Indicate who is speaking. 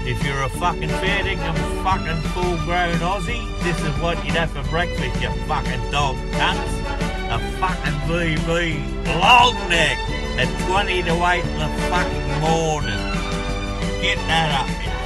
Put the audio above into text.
Speaker 1: If you're a fucking fair dinkum fucking full-grown Aussie, this is what you'd have for breakfast, you fucking dog cunts. A fucking VB long neck at 20 to 8 in the fucking morning. Get that up, you